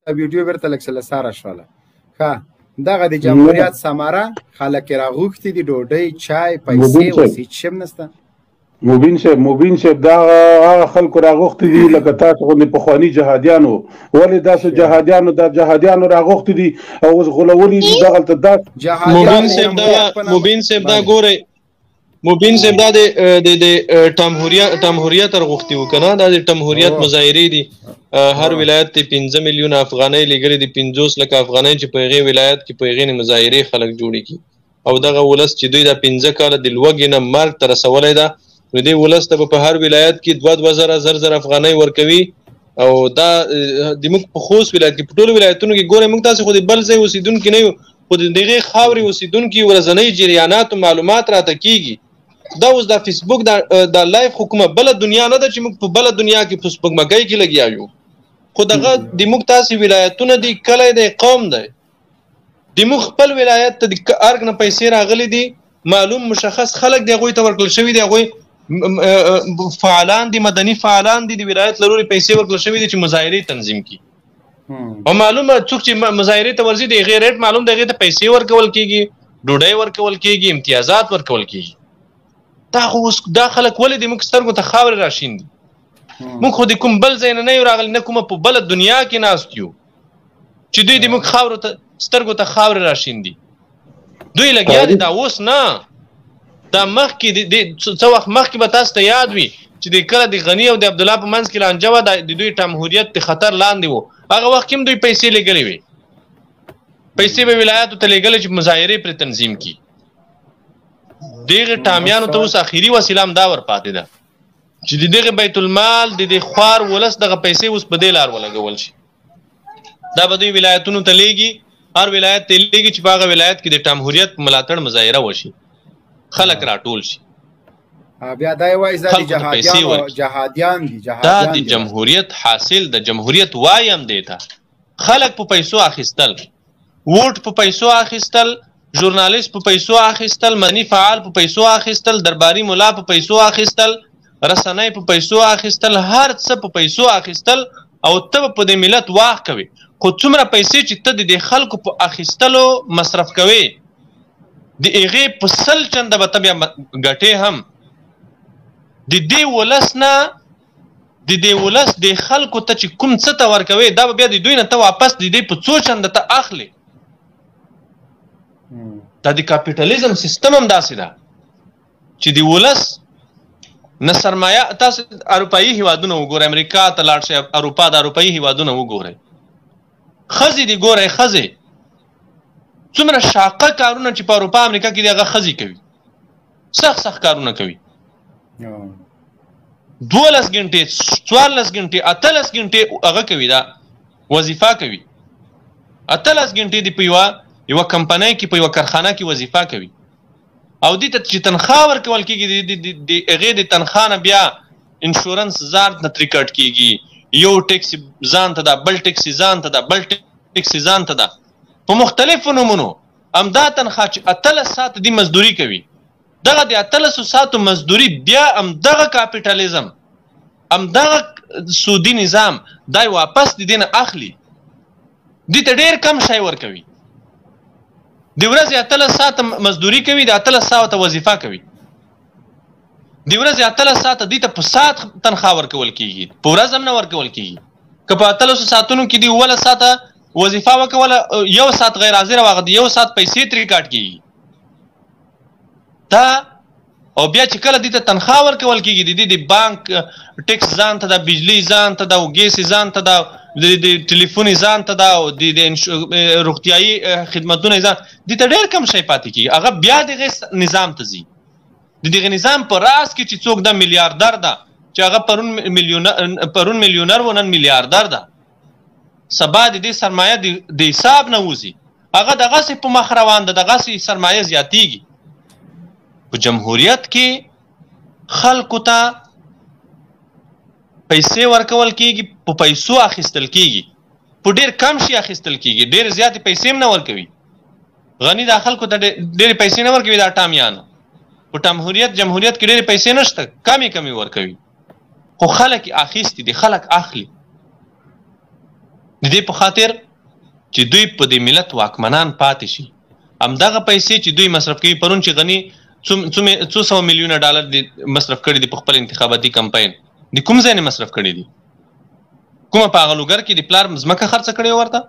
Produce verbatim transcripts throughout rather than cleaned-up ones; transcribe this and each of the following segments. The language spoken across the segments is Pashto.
ویډیو بیرته لږ څه له ساره شوله. ښه دغه د جمهوریت ثمره خلک یې راغوښتي دي، ډوډۍ چای پیسې اوس هېڅ شی هم نشته. مبین صاحب مبین صاحب دا هغه خلکو راغوښتي دي لکه تاسو غوندې پخواني جهادیانو. ولې داسې جهادیانو دا جهادیانو راغوښتي دي او اوس غولولي دي دغلته دا مبین صاحب دا مبین صاحب دا ګورئ مبین صاحب دا د جمهوریت راغوښتي وو که نه، دا د جمهوریت مظاهرې دي. هر ولایت ته پنځه میلیونه افغانۍ لېږلې دي، پنځوس لکه افغانۍ چې په هغې ولایت کې په هغې نه مظاهرې خلک جوړې کړي. او دغه ولس چې دوی دا پنځه کاله د لوږې نه مرګ ته رسولی ده، نو دې ولس ته به په هر ولایت کې دوه دوه زره زر زر افغانۍ ورکوي. او دا د موږ په خوست ولایت کې په ټولو ولایتونو کې ګورئ، موږ تاسې خو د بل ځای اوسېدونکي نه یو، خو د دغې خاورې اوسېدونکي ورځنۍ جریانات او معلومات راته کېږي. دا اوس دا فیسبوک دا لایف خو کومه بله دنیا نه ده چې موږ په بله دنیا کې په سپوږمکۍ کې لګیا یو. خو دغه د موږ تاسې ولایتونه دي، کلی دی، قوم دی، د موږ خپل ولایت ته د ارګ نه پیسې راغلي دي، معلوم مشخص خلک دی، هغوی ته ورکړل شوي دي، هغوی فعالان دي، مدني فعالان دي، د ولایت له لورې پیسې ورکړل شوي دي چې مظاهرې تنظیم کړي. او معلومه څوک چې مظاهرې ته ورځي د هغې ریټ معلوم دی، هغې ته پیسې ورکول کېږي، ډوډۍ ورکول کېږي، امتیازات ورکول کېږي. دا خو اوس دا خلک ولې د موږ سترګو ته خاورې راشیندي؟ موږ خو د کوم بل ځای نه نه یو راغلي، نه کومه په بله دنیا کې ناست یو چې دوی د موږ خاورو ته سترګو ته خاورې راشیندي. دوی لګیا دي دا اوس نه، دا مخکې د څه وخت مخکې به تاسو ته یاد وي چې د کله د غني او د عبدالله په منځ کې لانجه وه، د دوی جمهوریت د خطر لاندې و. هغه وخت کې هم دوی پیسې لېږلې وې، پیسې به ولایاتو ته لېږلې چې مظاهرې پرې تنظیم کړي. دغه ټامیانو ته اوس اخري وسیله هم دا ورپاتې ده چې د دغه بیت المال د دې خوار ولس دغه پیسې اوس په دې لار ولګول شي. دا به دوی ولایتونو ته لیږي، هر ولایت ته لیږي چې په هغه ولایت کې د جمهوریت ملاتړ مظاهره وشي، خلک راټول شي. بیا دا یې وایي دا جهادیان دي، دا د جمهوریت حاصل د جمهوریت وایم دی ته. خلک په پیسو اخیستل، ووټ په پیسو اخیستل، ژورنالیست په پیسو اخیستل، مدني فعال په پیسو اخیستل، درباري ملا په پیسو اخیستل، رسنۍ په پیسو اخیستل، هر څه په پیسو اخیستل. او ته په دې ملت واخ کوي، خو څومره پیسې چې ته د دې خلکو په اخیستلو مصرف کوې، د هغې په سل چنده به ته بیا ګټې هم د دې ولس نه، د دې ولس د خلکو ته چې کوم څه ته ورکوې، دا به بیا د دوی نه ته واپس د دې په څو چنده ته اخلي. دا د کاپیټالیزم سیستم هم داسې ده چې د ولس نه سرمایه. تاسو اروپایي هیوادونه وګورئ، امریکا ته لاړ شئ، اروپا د اروپایي هیوادونه وګورئ، ښځې دې ګورئ، ښځې څومره شاقه کارونه چې په اروپا امریکا کې دي هغه ښځې کوي، سخت سخت کارونه کوي. دولس ګنټې، څوارلس ګنټې، اتلس ګنټې هغه کوي، دا وظیفه کوي. اتلس ګنټې دې په یوه یوه کمپنۍ کې، په یوه کارخانه کې وظیفه کوي. او دې ته چې تنخواه ورکول کېږي، د هغې د تنخواه نه بیا انشورنس ځان ته ترې کټ کېږي، یو ټیکس ځان ته ده، بل ټیکس ځان ته ده، بل ټیکس ځان ته ده، په مختلفو نومونو. همدا تنخواه چې اتلس ساعته دې مزدوري کوي، دغه د اتلسو ساعتو مزدوري بیا همدغه کاپیټالیزم، همدغه سودي نظام دا واپس د دې نه اخلي، دې ته ډېر کم شی ورکوي. د ورځې اتلس ساعته مزدوري کوي، د اتلس ساعته وظیفه کوي، د ورځې اتلس ساعته دې ته په ساعت تنخواه ورکول کېږي، په ورځ هم نه ورکول کېږي. که په اتلسو ساعتونو کې دې اوولس ساعته وظیفه وکوله، یو ساعت غیر حاضره وه، د یو ساعت پیسې ترې کاټ کېږي. دا او بیا چې کله دې ته تنخواه ورکول کېږي، د دې د بانک ټیکس ځان ته ده، بجلي ځان ته ده، او ګیس ځان ته ده، د ټلیفون ځان ته ده، او د روغتیایي خدمتونه ځان، دې ته ډېر کم شی پاتې کېږي. هغه بیا دغې نظام ته ځي، د دغې نظام په راس کې چې څوک ده میلیاردر ده، چې هغه پرون میلیونر و، نن میلیاردر ده، سبا د دې سرمایه د حساب نه وځي، هغه دغسې په مخ روان ده، دغسې سرمایه زیاتېږي. په جمهوریت کې خلکو ته پیسې ورکول کېږي، په پیسو اخیستل کېږي، په ډېر کم شي اخیستل کېږي، ډېر زیاتې پیسې هم نه ورکوي. غني دا خلکو ته ډېرې پیسې نه ورکوي، دا ټامیانو. په جمهوریت جمهوریت کې ډېرې پیسې نشته، کمې کمې ورکوي، خو خلک یې اخیستي دي، خلک اخلي. د دې په خاطر چې دوی په دې ملت واکمنان پاتې شي. همدغه پیسې چې دوی مصرف کوي، پرون چې غني څو سوه میلیونه ډالر دې مصرف کړي دي په خپل انتخاباتي کمپاین، د کوم ځای نه مصرف کړي دي؟ کومه په هغه لوګر کې د پلار ځمکه خرڅه کړې ورته؟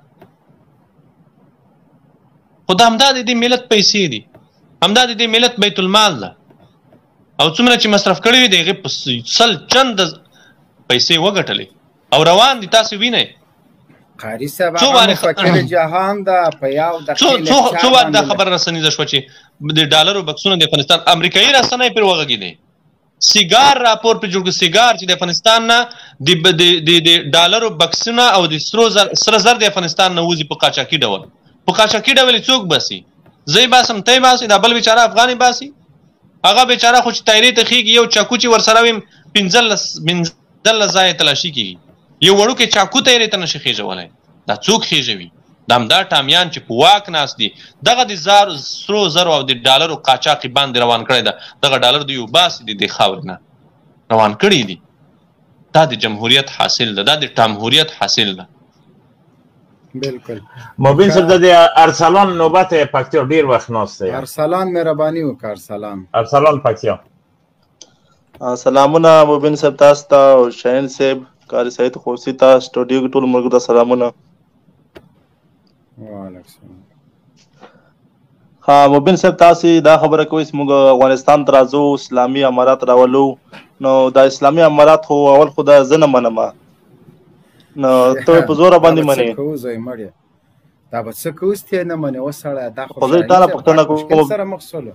خو دا همدا د دې ملت پیسې دي، همدا د دې ملت بیت المال ده، او څومره چې مصرف کړي وي د هغې په سل چنده پیسې وګټلې او روان دي. تاسو وینئ قاري صاحب هغه مفکر جهان ده په یو دقیقه څو وخت دا خبر رسنیزه شوه چې د ډالرو بکسونه د افغانستان امریکایي رسنۍ پرې وغږېدی، سیګار راپور پرې جوړ کړ، سیګار چې د افغانستان نه د ډالرو بکسونه او د سره زر د افغانستان نه وځي په قاچاقي ډول. په قاچاقي ډول یې څوک باسي؟ زه یې باسم، ته یې باسي، دا بل بیچاره افغان یې باسي. هغه بیچاره خو چې تایرې ته خېږي، یو چاکو چې ورسره وي پنځلس پنځلس ځایه تلاشي کېږي، یو وړوکی چاکو تایرې ته نشي خېژولی. دا څوک خېژوي؟ دا همدا ټامیان چې په واک ناست دي، دغه د زارو سرو زرو او د ډالرو قاچاق یې باندې روان کړی ده. دغه ډالر دوی وباسي دي د خاورې نه روان کړي دي. دا د جمهوریت حاصل ده، دا د ټامهوریت حاصل ده. بالکل. مبین صاحب د ارسلان نوبت پکتیا ډیر وخت ناست دی. ارسلان مهرباني وکړه. ارسلان ارسلان پکتیا. سلامونه مبین صاحب تاسو ته او شاهین صاحب، قاری سعید خوسی ته، سټوډیو کې ټول ملګرو ته سلامونه. وعلیکم السلام. ها مبین صاحب تاسو دا خبره کوئ چې موږ افغانستان ته راځو، اسلامي امارات راولو، نو دا اسلامي امارات خو اول خو دا زه نه منم، نو ته په زوره باندې منې. دا به څه کوو چې نه منې؟ اوس سړی دا خو زه ټاله پوښتنه کوم سره مخصوله.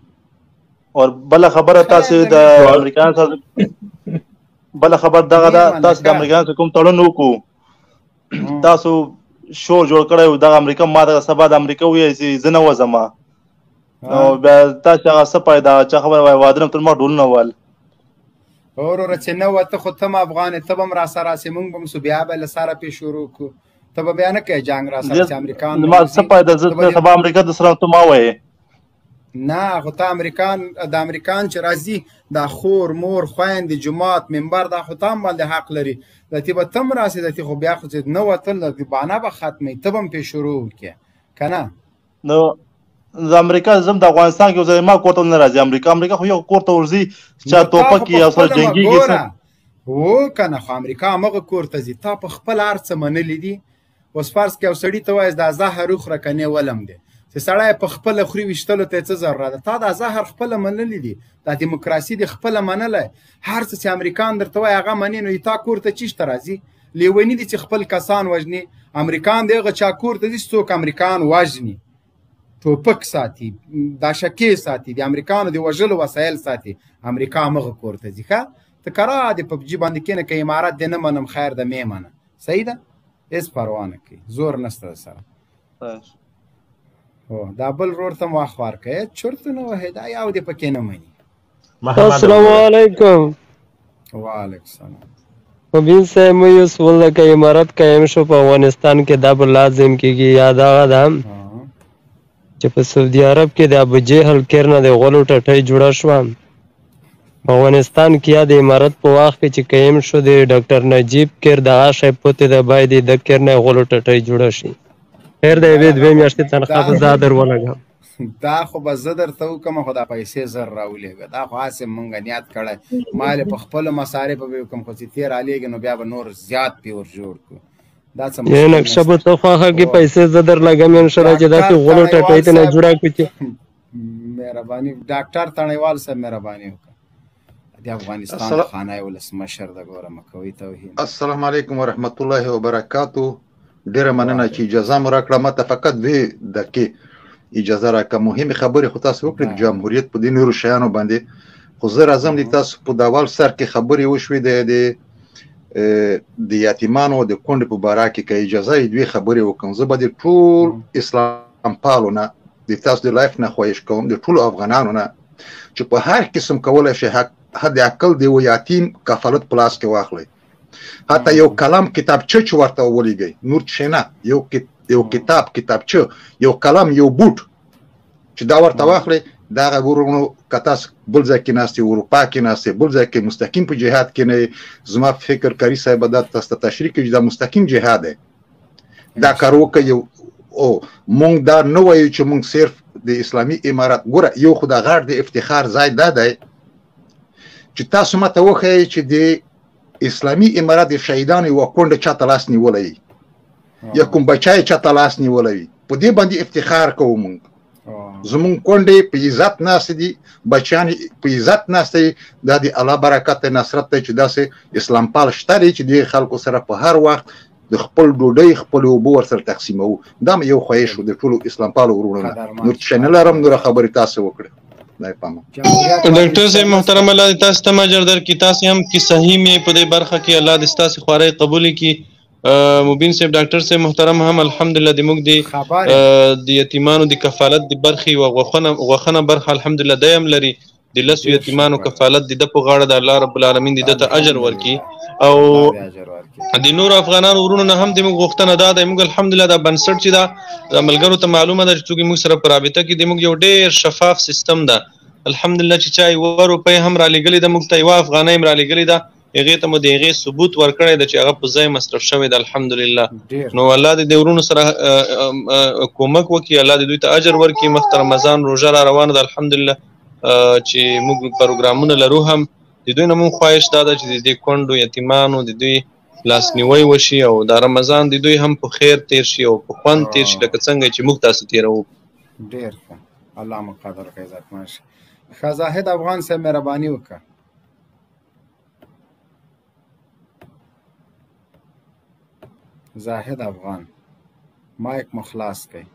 او بله خبره تاسو د امریکایانو سره بله خبر دغه ده، تاسو د امریکایانو سره کوم تړون وکړو، تاسو شو جوړ کړی و دغه امریکا، ما دغه سبا د امریکا ووایي چې زه نه وځم، نو بیا تاسو هغه څه پیدا چا خبره وایي واده نه تر ما ډولونه ول. وروره چې نه وته خو ته م افغان یې، ته به م راسره راسې، موږ به م سو بیا به له سره پې شروع کړو، ته به بیا نه کوې جنګ راسره چې امریکان ما څه پیدا، زه سبا امریکا د سره ته ما وایې نه، خو ته امریکان د امریکان چې راځي دا خور مور خویندې جومات منبر دا خو ته هم باندې حق لري، دتې به ته هم راسې، دتې خو بیا خو چې نه وتل د بانه به ختموي، ته به هم پې شروع وکړې که نه. نو د امریکا زم د افغانستان کې اوسه ما کور ته نه راځي، امریکا امریکا خو یو کور ته ورځي چا توپک یې او سره جنګېږي و که نه، خو امریکا همغه کور ته ځي. تا په خپل هر څه منلي دي. اوس فرض کړه یو سړي ته وایي دا زهر وخوره که نه ولم دی، چې سړی په خپله خوري ویشتلو ته یې څه ضرورت ده؟ تا دا زهر خپله منلي دي، دا دیموکراسي دې خپله منلی، هر څه چې امریکان درته وایي هغه منې، نو تا کور ته چیشته راځي؟ لیوني دي چې خپل کسان وژني. امریکان د هغه چا کور ته ځي چې څوک امریکان وژني، ټوپک ساتي، دا شکې ساتي، د امریکانو د وژلو وسایل ساتي، امریکا همغه کور ته ځي. ښه ته کرا د پبجي باندې کښېنه که امارت دې نه منم خیر ده مې منه، صحیح ده، هېڅ پروا نه کوي، زور نشته در سره. هو دا بل ورور ته م وخت ورکړئ، چرت نه وهئ، دا یو دې پکې نه مني. السلام علیکم. وعلیکم السلام. مبین صاحب مو یو سوال ده که امارت قایم شو په افغانستان کې دا به لازم کېږي یا دغه ده چې په سعودي عرب کې د ابوجهل کیر نه د غلو ټټۍ جوړه شوه، په افغانستان کې یا د امارت په وخت کې چې قایم شو د ډاکټر نجیب کیر دغه شی پوتې ده باید د کیر نه غلو ټټۍ جوړه شي. خیر دی یوې دوې میاشتې تنخواه به زه در ولګم. دا خو به زه درته وکړم، خو دا پیسې زر راولېږه، دا خو هسې مونږ نیت کړی، ما یې په خپلو مصارفو به وکړم، خو چې تېر رالېږي نو بیا به نور زیات پې ور جوړ کړو. دا څه یې نقشه به ته خوښه کړي، پیسې زه در لګم انشاءالله چې داسې غلو ټټۍ ته نه جوړه کړو چې مهرباني. ډاکټر تڼیوال صاحب مهرباني وکړه، د افغانستان خانه ولسمشر د ګوره مه کوئ توهین. السلام علیکم ورحمت الله وبرکاتو. ډیره مننه چې اجازه مو راکړه، ما ته فقط دوې دقیقې اجازه راکړه. مهمې خبرې خو تاسو وکړې د جمهوریت په دې نورو شیانو باندې، خو زه راځم د تاسو په داول سر کې خبرې وشوې د د یتیمانو د کونډې په باره کې، که اجازه یې دوې خبرې وکړم. زه به د ټول اسلام پالو نه، د تاسو د لایف نه خواهش کوم، د ټولو افغانانو نه، چې په هر قسم کولی شي حد اقل د یو یتیم کفالت په لاس کې واخلئ. حتی یو کلم کتابچه چې ورته ولیږئ، نور څه نه، یو یو کتاب کتابچه، یو قلم، یو بوټ چې دا ورته واخلئ. دغه ورونو که تاسو بل ځای کې ناست یې، اروپا کې ناست یې، بل ځای کې مستقیم په جهاد کې نه یې، زما فکر کاري صاحب به دا تاسو ته تشریح کړي چې دا مستقیم جهاد دی، دا کار وکړي او مونږ دا نه وایو چې مونږ صرف د اسلامي امارات ګوره یو خو د غاړ د افتخار ځای دا دی چې تاسو ماته وښایئ چې د اسلامي امارات د شهیدانو یوه کونډه چاته لاس نیولی وي یا کوم بچی چاته لاس نیولی وي په دې باندې افتخار کوو مونږ زمونږ کونډې په عزت ناستې دي بچیان په عزت ناسته دي دا د الله برکت دی نصرت دی چې داسې اسلام پال شته دی چې د خلکو سره په هر وخت د خپل ډوډۍ خپل اوبه ورسره تقسیموو دا مې یو خواهش و د ټولو اسلام پالو وروڼو نه نور څه نه لرم نوره خبرې تاسو وکړئ خدای پامه ډاکټر صاحب محترم الله دې تاسو ته اجر درکړي تاسو هم کې صحیح مې په دې برخه کې الله دې ستاسو خوارۍ قبول کړي مبین صاحب ډاکټر صاحب محترم هم الحمدلله د موږ د د یتیمانو د کفالت د برخې او غوښنه غوښنه برخه الحمدلله د هم لري د لسو یتیمانو کفالت د په غاړه د الله رب العالمین د ته اجر ورکړي او د نور افغانانو ورونو نه هم د موږ غوښتنه ده د موږ الحمدلله د بنسټ چې دا د ملګرو ته معلومه ده چې موږ سره په رابطه کې د موږ یو ډېر شفاف سیستم ده الحمدلله چې چا یوه روپۍ هم رالیږلې ده موږ ته یوه افغانۍ هم رالیږلې ده هغې ته مو د هغې ثبوت ورکړی ده چې هغه په ځای مصرف شوی ده الحمدلله نو الله دې د ورونو سره کومک وکړي الله دې دوی ته اجر ورکړي مخته رمضان روژه را روانه ده الحمدلله چې موږ پروګرامونه لرو هم د دوی نه مونږ خواهش دا ده چې د دې کونډو یتیمانو د دوی لاسنیوی وشي او دا رمضان د دوی هم په خیر تیر شي او په خوند تیر شي لکه څنګه چې موږ تاسو تیروو ډېر ښه الله مو قدر کوي عزتمن شي ښه زاهد افغان صاحب مهرباني وکړه زاهد افغان مایک مخلاص کړئ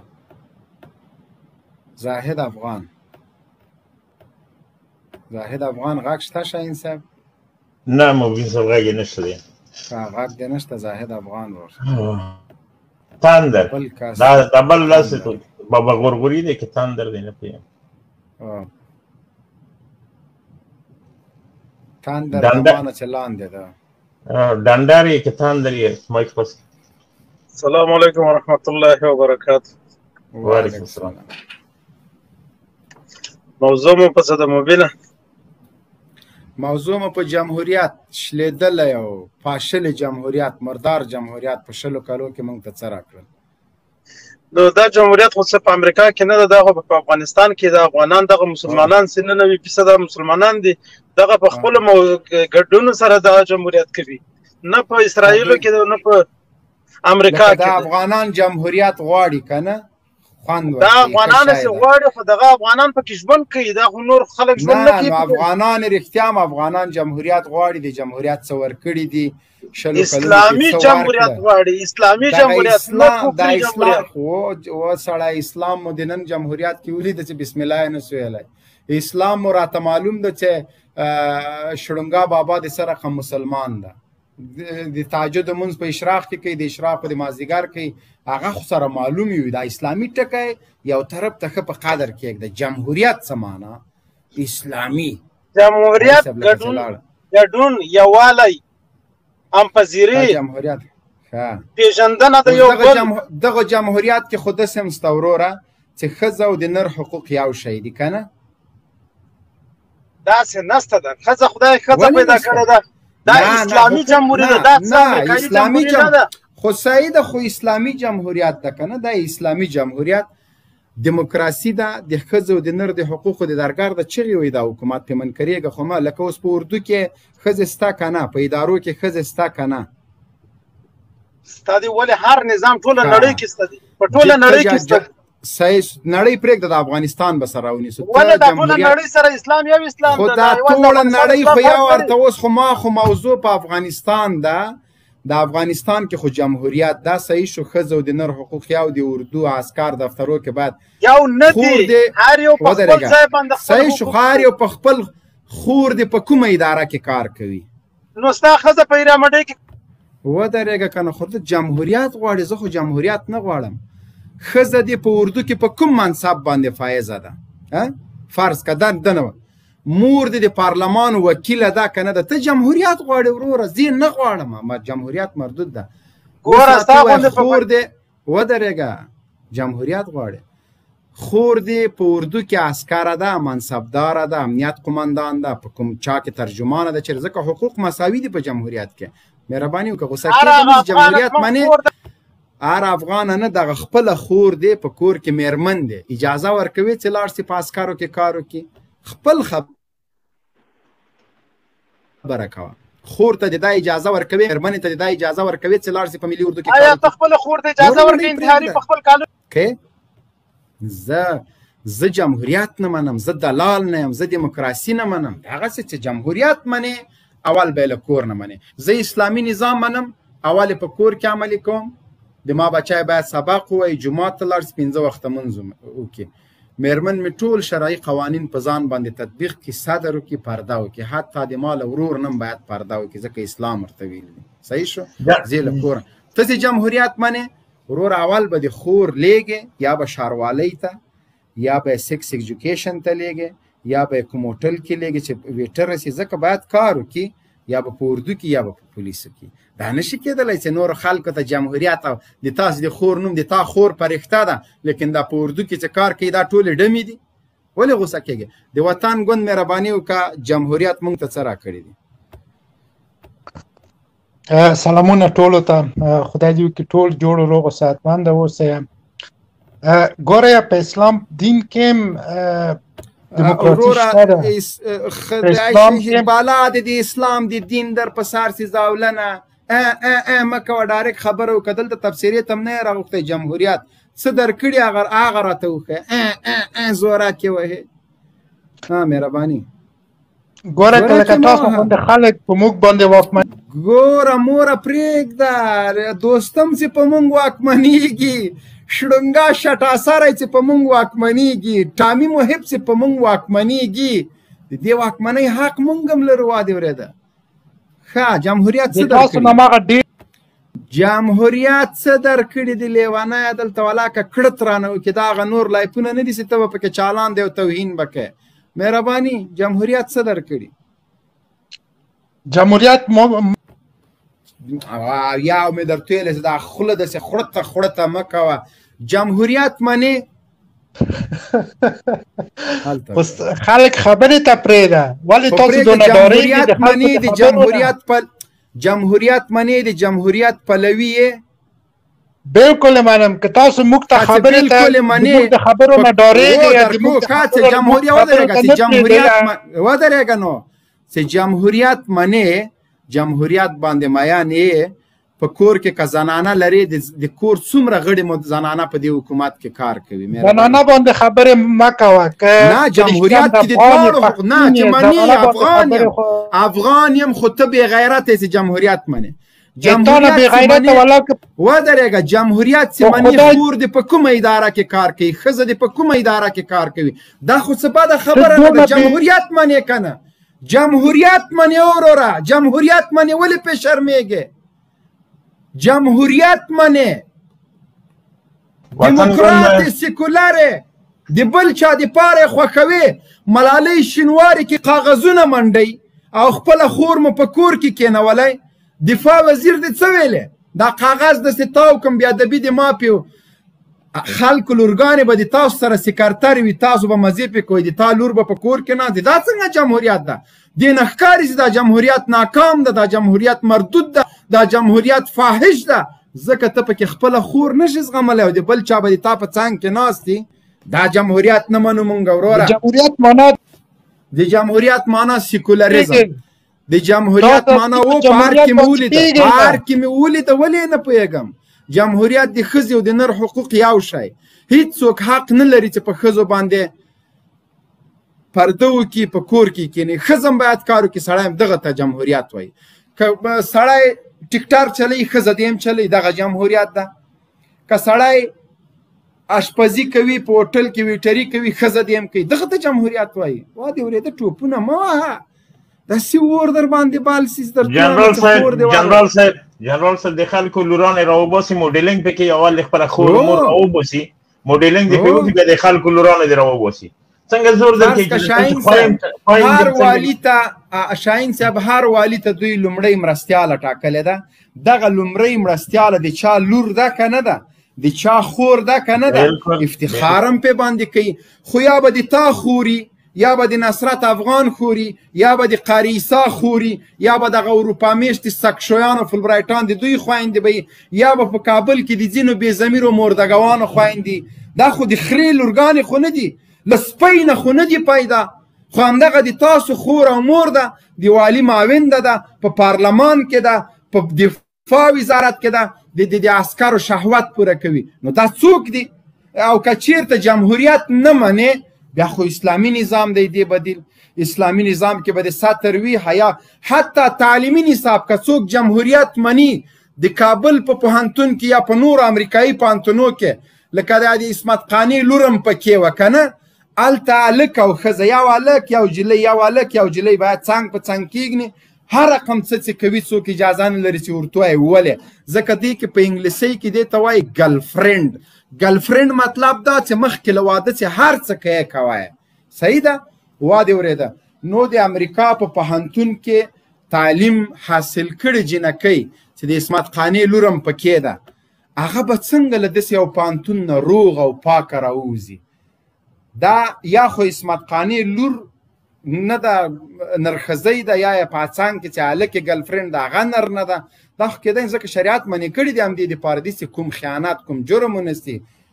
زاهد افغان زاهد افغان غږ شته شاهین صاحب نه مبین صاحب غږ یې نشته دی غږ دې نشته زاهد افغان ورشه تاندر دا د بل لاس بابا غورغوري دی که تاندر دی نه پوهېږم تاندر د مانه چې لاندې ده ډنډاري که تاندر یې مایک پس السلام علیکم ورحمت الله وبرکاته وعلیکم السلام موضوع مو په څه ده مبینه موضوع مو په جمهوریت شلیدلی او پاشلی جمهوریت مردار جمهوریت په شلو کالو کې موږ ته څه راکړل نو دا جمهوریت خو څه په امریکا کې نه ده دا خو په افغانستان کې د افغانان دغه مسلمانان چې نهه نوي فیصده مسلمانان دي دغه په خپلو ګډونو سره دغه جمهوریت کوي نه په اسرائیلو کې ده نه په امریکا کې د افغانان جمهوریت غواړي که نه خوند دا افغانان چې غواړي خو دغه افغانان پکې ژوند کوي دا خو نور خلک ژوند نه کوي نه افغانان رښتیا هم افغانان جمهوریت غواړي د جمهوریت څه ورکړي دي اسلامي جمهوریت غواړي اسلامي جمهوریت نه د اسلام خو و سړی اسلام مو د نن جمهوریت کې ولیده چې بسم الله یې نسو ویلی اسلام مو راته معلوم ده چې شړنګا بابا د سره رقم مسلمان ده د تهجد لمونځ په اشراق کې کوي د اشراق د مازدیګر کوي هغه خو سره معلوم وي دا اسلامي ټکی یو طرف ته ښه په قدر کېږده جمهوریت څه معنا اسلامي جمهوریت ګډون یووالی همپذیري جمهوریت پیژندنه د یو بل دغه جمهوریت کې خو داسې هم شته وروره چې ښځه او د نر حقوق یو شی دي که نه داسې نسته ده ښځه خدای ښځه پیدا کړې ده دا اسلامي جمهوریت ده دا امریکایي جمهوریت نه ده خو صحیح ده خو اسلامي جمهوریت ده که نه دا اسلامي جمهوریت دیموکراسي ده د ښځو او د نر د حقوقو د درګار ده چغې وایي دا حکومت پې منکرېږه خو ما لکه اوس په اردو کې ښځې سته که نه په ادارو کې ښځې سته که نه ستا دي ولې هر نظام ټوله نړۍ کې سته دي په ټوله نړۍ کې سته صحیح نړۍ پرېږده د افغانستان به سره ونیسو ولې دا ټوله نړۍ سره اسلام یو اسلام خو دا ټوله نړۍ خو یو ورته اوس خو ما خو موضوع په افغانستان ده د افغانستان کې خو جمهوریت دا صحیح شو ښځو د نر حقوق یو د اردو عسکر دفترو کې باید یو نه دي هر یو په خپل ځای باندې صحیح شو هر یو په خپل خور د په کومه اداره کې کار کوي نو ستا ښځه په ایرامډۍ کې ودرېږه که نه خو ته جمهوریت غواړې زه خو جمهوریت نه غواړم ښځه دې په اردو کې په کوم منصب باندې فایزه ده فرض که دا نه مور دې د پارلمان وکیله ده که نه ده ته جمهوریت غواړې وروره زه نه غواړم جمهوریت مردود ده خور دې ودرېږه جمهوریت غواړې خور دې په اردو کې عسکره ده منصبداره ده امنیت قمندان ده په کوم چا کې ترجمانه ده چې ځکه حقوق مساوي دي په جمهوریت کې مهرباني وکړه غوسه کېږه جمهوریت منې هر افغان نه دغه خپله خور دی په کور کې میرمن دی اجازه ورکوي چې لاړ شي په عسکرو کې کار وکړي خپل خبره کوه خور ته دا اجازه ورکوي میرمنې ته دا اجازه ورکوي چې لاړ شي په ملي اردو کې آیا ته خپله خور ته اجازه ورکوي انتحاري په خپل قانون کې زه زه جمهوریت نه منم زه دلال نه یم زه دیموکراسي نه منم هغسې چې جمهوریت منې اول به یې له کور نه منې زه اسلامي نظام منم اول یې په کور کې عملي کوم د ما بچی باید سبق ووایي جومات ته لاړ شي پنځه وخته لمونځ وکړي میرمن مې ټول شرعي قوانین په ځان باندې تطبیق کړي صدر وکړي پرده وکړي حتی د ما له ورور نه باید پرده وکړي ځکه اسلام ورته ویلي دي صحیح شو زه له کوره ته چې جمهوریت منې ورور اول به د خور لیږې یا به ښاروالۍ ته یا به سیکس ایجوکیشن ته لیږې یا به کوم هوټل کې لیږې چې ویټر شي ځکه باید کار وکړي یا به په اردو کې یا به په پولیسو کې دا نشي کېدلی چې نورو خلکو ته جمهوریت او د تاسو د خور نوم د تا خور فرښته ده لیکن دا په اردو کې چې کار کوي دا ټولې ډمې دي ولې غوسه کېږي د وطن ګوند مهرباني وکړه جمهوریت موږ ته څه راکړي دي سلامونه ټولو ته خدای دې وکړي ټول جوړ روغ او صحتمنده اوسئ ګوره په اسلام دین کې وروره بالا د اسلام د دین در په سر سي زاولنه مه کوه ډایرکټ خبره وکړه دلته تفسیرې ته هم نه یې راغوښتی جمهوریت څه درکړي هغه راته وښیه زورکې وهې مهرباني ګوره کله که تاسو باندې خلک په موږ باندې واکمن ګوره موره پرېږده دوستم چې په موږ واکمنېږي شړنګا شټاسری چې په موږ واکمنېږي ټامي محب چې په موږ واکمنېږي د دې واکمنۍ حق موږ هم لرو وادې ورېده ښه جمهوریت څه درکړي جمهوریت څه درکړي دي لیونیه دلته ولاکه کړت رانه وکړي دا هغه نور لایفونه نه دي چې ته به پکې چالان دی او توهین به کوې مهرباني جمهوریت څه درکړي جمهوریت یا مې درته ویلې چې دا خوله داسې خوړته خوړته مه کوه جمهوریت منې خلک خبرې ته پرېږده ولې تاسو دونه ډارېږئ جمهوریت منې د جمهوریت جمهوریت منې د جمهوریت پلوي یې بالکل منم که تاسو موږ ته خبرې ته موږ د خبرو نه ډارېږئ جمهوریت ودرېږه نو چې جمهوریت منې جمهوریت باندې میان یې په کور کې که زنانه لري د کور څومره غړي مو زنانه په دې حکومت کې کار کوي زنانه باندې خبرې مه کوه نه جمهوریت کې د دواړو نه چې منې افغان یم افغان یم خو ته بې غیرته یې چې جمهوریت منې ودرېږه جمهوریت چې منې خور دې په کومه اداره کې کار کوي ښځه دې په کومه اداره کې کار کوي دا خو څه بده خبره نه ده جمهوریت منې که نه جمهوریت منې وروره جمهوریت منې ولې پې شرمېږې جمهوریت منې دیموکرات سیکولر د بل چا دپاره یې خوښوي ملالۍ شینواري کې کاغذونه منډئ او خپله خور مو په کور کې کېنولی دفاع وزیر دې څه ویلې دا کاغذ داسې تاو کړم بېادبي دې ما پې خلکو لورګانې به د تاسو سره سکرتر وي تاسو به مزې پې کوئ د تا لور به په کور کې ناست دا څنګه جمهوریت ده دې نه ښکاري چې دا جمهوریت ناکام ده دا جمهوریت مردود ده دا جمهوریت فاحش ده ځکه ته پکې خپله خور نشي زغملی او د بل چا به د تا په څنګ کې ناست دي دا جمهوریت نه منو مونږ وروره د جمهوریت معنا سیکولریزم د جمهوریت معنا و په هر کې مې ولیده په هر کې مې ولیده ولې نه پوهېږم جمهوریت د ښځې او د نر حقوق یو شی هیڅوک حق نه لري چې په ښځو باندې پرده وکړي په کور کې کښېني ښځه هم باید کار وکړي سړی هم دغه ته جمهوریت وایي که سړی ټیکټر چلوي ښځه دې هم چلوي دغه جمهوریت ده که سړی اشپزي کوي په هوټل کې ویټري کوي ښځه دې هم کوي دغه ته جمهوریت وایي وا دې ورېده ټوپونه مه وهه داسې اور در باندې بال سي جنرال صاحب جنرال صاحب جنرال صاحب د خلکو لورانې راوباسي موډلینګ پکې اول خپله خور مور راوباسي موډلینګ دې پې وکړي بیا د خلکو لورانې دې راوباسي څنګه زور درکړي هر والي ته شاهین صاحب هر والي ته دوی لومړۍ مرستیاله ټاکلې ده دغه لومړۍ مرستیاله د چا لور ده که نه ده د چا خور ده که نه ده افتخار هم پې باندې کوي خو یا به د تا خوري یا به د نصرت افغان خوري یا به د قاری عیسی خوري یا به دغه اروپا میشتې سکشویان او فلبرایټان د دوی خویندې به یا به په کابل کې د ځینو بېضمیرو مردګوانو خویندې دا خو د خرې لورګانې خو نه دي له سپۍ نه خو نه دي پیدا خو همدغه د تاسو خور او مور ده د والي معاونده ده په پارلمان کې ده په دفاع وزارت کې ده د عسکرو شهوت پوره کوي نو دا څوک دي او که چیرته جمهوریت نه منې بیا خو اسلامي نظام دی دې بدیل اسلامي نظام کې به د سطر وي حیا حتی تعلیمي نصاب که څوک جمهوریت مني د کابل په پوهنتون کې یا په نورو امریکایي پوهنتونو کې لکه دا د عصمت قانع لورم پکې وه که نه هلته هلک او ښځه یو هلک یو جلۍ یو هلک یو جلۍ باید څنګ په څنګ کېږدي هر رقم څه چې کوي څوک اجازه نه لري چې ورته ووایي ولې ځکه دې کې په انګلیسۍ کې دې ته وایي ګرلفرینډ ګرلفرینډ مطلب دا چې مخکې له واده چې هر څه کوې کوه صحیح ده واده ورېده نو د امریکا په پوهنتون کې تعلیم حاصل کړي جنکۍ چې د عصمت قانع لورم پکې ده هغه به څنګه له داسې یو پوهنتون نه روغ او پاکه راوځي دا یا خو عصمت قانع لور نه ده نرښځی ده یا یې په څنګ کې چې هلک یې ګرلفرینډ ده هغه نر نه ده دا خو کېدی ځکه شریعت منې کړي دي همدې دپاره داسې کوم خیانت کوم جرم ونه سي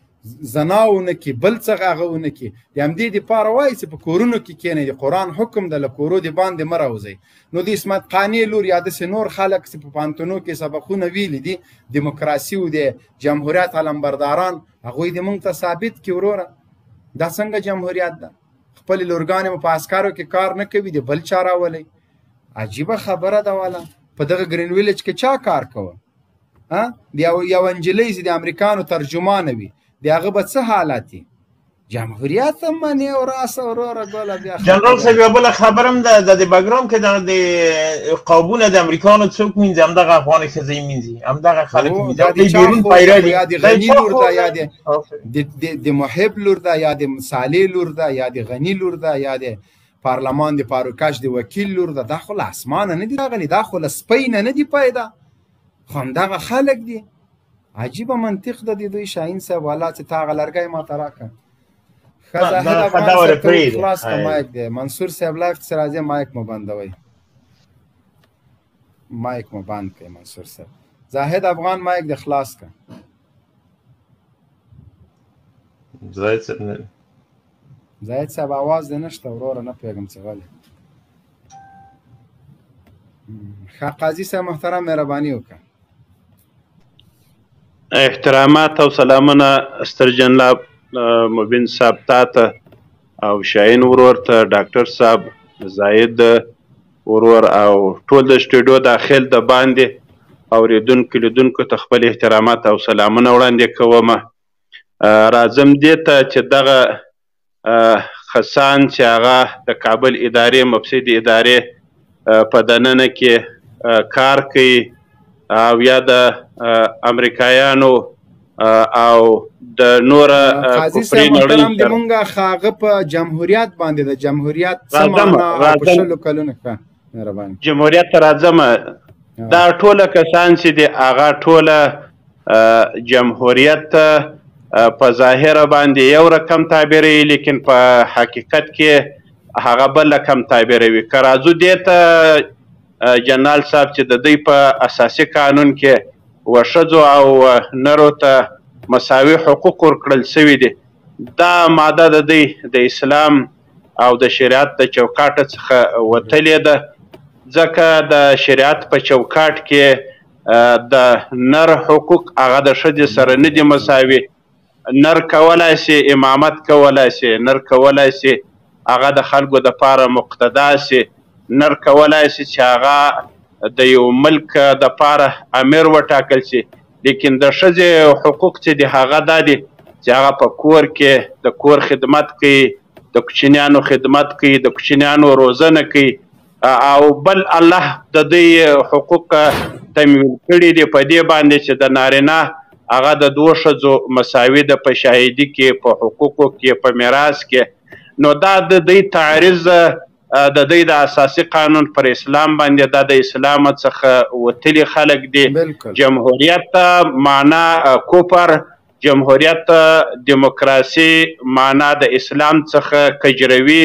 زنا ونه کړي بل څه هغه ونه کړي د همدې دپاره وایي چې په کورونو کې کښېنئ د قرآن حکم ده له کورو د باندې مه راوځئ نو د عصمت قانع لور یا داسې نور خلک چې په پوهنتونو کې سبقونه ویلي دي دیموکراسي و د جمهوریت علمبرداران هغوی دې موږ ته ثابت کړي وروره دا څنګه جمهوریت ده خپلې لورګانې مو په عسکرو کې کار نه کوي د بل چا راولئ عجیبه خبره ده والا په دغه ګرین ویلج کې چا کار کوه د یو نجلۍ چې د امریکانو ترجمانه وي د هغه به څه حالت وي جمهوریت هم منې او راسه وروره ګوله بیا جنرال صاحب یوه بله خبره هم ده د بګرام کې دغه د قابونه د امریکانو څوک مینځي همدغه افغانې ښځې مینځي همدغه خلک مینځي بیرون پیره دي یا د غني لور ده یا د محب لور ده یا د صالح لور ده یا د غني لور ده یا د پارلمان د پاروکش د وکیل لور ده دا خو له اسمانه نه دي راغلي دا خو له سپۍ نه نه دي پیدا خو همدغه خلک دي عجیبه منطق ده د دوی شاهین صاحب والا چې تا هغه لرګی ماته راکړه ښه زاهد افغان صاحب ته خلاص که مایک دی منصور صاحب لایف چې راځي مایک مو بندوئ مایک مو بند کړئ منصور صاحب زاهد افغان مایک دی خلاص که زاهد صاحب نه زاهد صاحب آواز دی نشته وروره نه پوهېږم چې ولې ښه قاضي صاحب محترم مهرباني وکړه احترامات او سلامونه ستر جناب مبین صاحب تا ته او شاهین ورور ته ډاکټر صاحب زاید ورور او ټول د سټوډیو داخل د باندې اورېدونکو لیدونکو ته خپل احترامات او سلامونه وړاندې کوم راځم دې ته چې دغه خسان چې هغه د کابل ادارې مفسد ادارې په دننه کې کار کوي او یا د امریکایانو او د نوره قاضي صاحب محترم د مونږه خاغه په جمهوریت باندې د جمهوریت څه معنا په شلو کلونه ښه مهرباني جمهوریت ته راځم دا ټوله کسان چې دي هغه ټوله جمهوریت په ظاهره باندې یو رقم تعبیروي لیکن په حقیقت کې هغه بل رقم تعبیروي که راځو دې ته جنرال صاحب چې د دوی په اساسي قانون کې وښځو او نرو ته مساوي حقوق ورکړل سوي دي دا ماده د دوی د اسلام او د شریعت د چوکاټ څخه وتلې ده ځکه د شریعت په چوکاټ کې د نر حقوق هغه د ښځې سره نه دي مساوي نر کولی سي امامت کولی سي نر کولی سي هغه د خلکو دپاره مقتدا سي نر کولی سي چې هغه د یو ملک دپاره امیر وټاکل سي لیکن د ښځې حقوق چې دي هغه دا دي چې هغه په کور کې د کور خدمت کوي د کوچنیانو خدمت کوي د کوچنیانو روزنه کوي او بل الله د دوی حقوق تمویل کړي دي په دې باندې چې د نارینه هغه د دوو ښځو مساوي ده په شاهدي کې په حقوقو کې په میراث کې نو دا د دوی تعریض د دوی د اساسي قانون پر اسلام باندې دا د اسلام څخه وتلي خلک دي جمهوریت معنا کوپر جمهوریت دیموکراسي معنا د اسلام څخه کجروي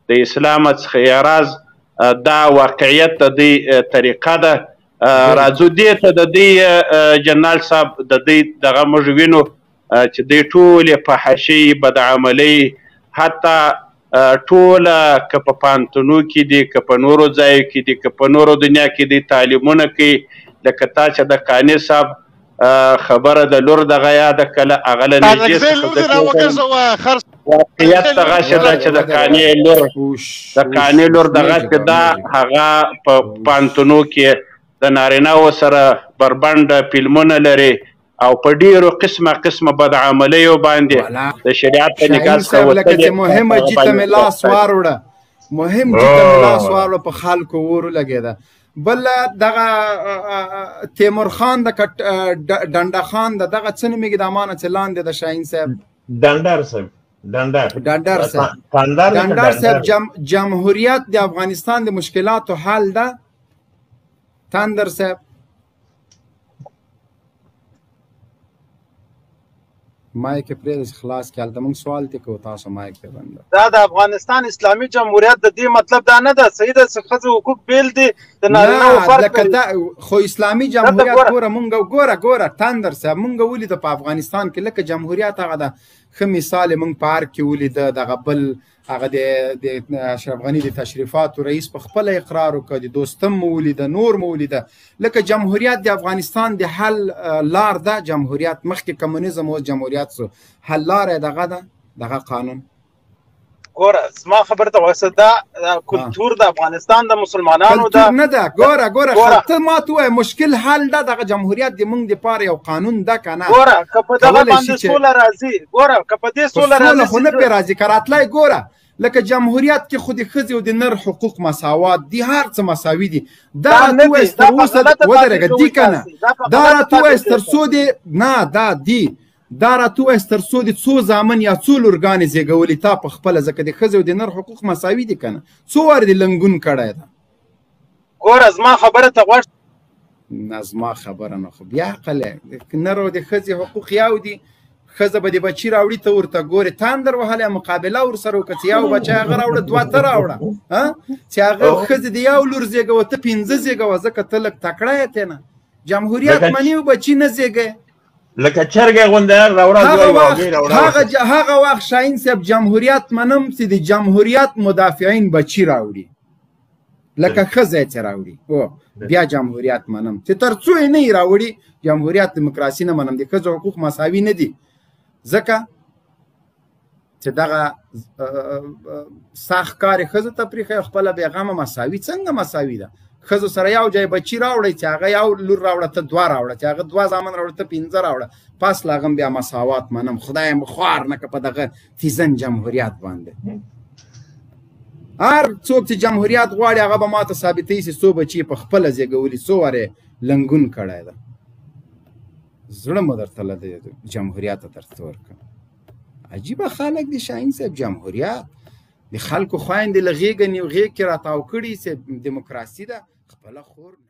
د اسلام څخه یراز دا واقعیت د دې طریقه ده. راځو دې ته د دې جنرال صاحب د دې دغه موږ وینو چې دوی ټولې فحاشۍ بدعملۍ حتی ټوله که په پوهنتونو کې دي که په نورو ځایو کې دي که په نورو دنیا کې دي تعلیمونه کوي. لکه تا چې د قانع صاحب خبره د لور دغه یاده کله هغه له نږدې څخه واقعیت دغه چې ده چې د قانع لور د قانع لور دغه چې ده هغه په پوهنتونو کې د نارینهو سره بربنډ فلمونه لري او په ډیرو قسمه قسمه بدعملیو باندې د شریعت په نگاه څخه وتلې مهمه جته مې لاس واروړه مهم جته مې لاس واروړه په خلکو ور لګېده. بل دغه تیمور خان د ډنډه خان د دغه څه نومېږي د امانه چې لاندې د شاهین صاحب ډنډر صاحب ډنډر ډنډر صاحب ډنډر صاحب جمهوریت د افغانستان د مشکلاتو حل ده. تندر صاحب مایک پرې خلاص کړل ته موږ سوال ته کو تاسو مایک ته بند. دا د افغانستان اسلامي جمهوریت د دې مطلب دا نه ده صحیح ده چې ښځو حقوق بیل دي د نارینهو فرق خو اسلامي جمهوریت ګوره مونږ ګوره ګوره تندر صاحب مونږ ولیده په افغانستان کې لکه جمهوریت هغه ده ښه مثال مونږ پارک کې ولیده دغه بل هغه د اشرف غني د تشریفاتو رئیس په خپل اقرار وکړ د دوستم مو ولیده نور مو ولیده لکه جمهوریت د افغانستان د حل لار ده. جمهوریت مخکې کمونیزم او جمهوریت سو حل لار دغه ده دغه قانون. ګوره زما خبره ته وایسه دا کلتور د افغانستان د مسلمانانو ده نه ده. ګوره ګوره ته ما ته وایې مشکل حل ده دغه جمهوریت د موږ دپاره یو قانون ده که نه. ګوره که په دغه باندې سوله راځي ګوره که په دې سوله راځي خو نه پرې راځي که راتلی ګوره لکه جمهوریت کې خو د ښځې او د نر حقوق مساوات دي هر څه مساوي دي. دا راته ووایست تر اوسه ودرېږه دي که نه دا راته ووایست تر څو دې نه دا دي دا راته ووایست تر څو دې څو زامن یا څو لورګانې زېږولي تا په خپله ځکه د ښځې او د نر حقوق مساوي دي که نه څو وارې دې لنګون کړی ده. ګوره زما خبره ته غوږ نه زما خبره نه خو بیا عقل نر او د ښځې حقوق یو دي. ښځه به د بچي راوړي ته ورته ګورې تاندر وهلی مقابله ورسره وکړه چې یو بچی هغه راوړه دوه ته راوړه چې هغه ښځې د یو لور زېږوه ته پنځه زېږوه ځکه ته لږ تکړه یې ته نه جمهوریت مني او بچي نه زېږی لکه چرګې غوندې راوړه. هغه وخت شاهین صاحب جمهوریت منم چې د جمهوریت مدافعین بچي راوړي لکه ښځه یې چې راوړي او بیا جمهوریت منم چې تر څو یې نه یې راوړي جمهوریت دیموکراسي نه منم. د ښځو حقوق مساوي نه دي ځکه چې دغه سخت کار یې ښځو ته پرېښی خپله بېغمه مساوي څنګه مساوي ده. ښځو سره یو ځای بچي راوړئ چې هغه یو لور راوړه ته دوه راوړه چې هغه دوه زامن راوړه ته پنځه راوړه پس له هغه بیا مساوات منم. خدای م خوار نه که په دغه تیزن جمهوریت باندې هر څوک چې جمهوریت غواړي هغه به ما ته ثابتوي چې څو بچي په خپله زېږولي څو وارې لنګون کړی ده. زړه مو درته له جمهوریت درته ورکړم. عجیبه خلک دي شاهین صاحب جمهوریت د خلکو خویندې له غېږه نیو غېږ کې راتاو کړي چې دیموکراسي ده خپله خور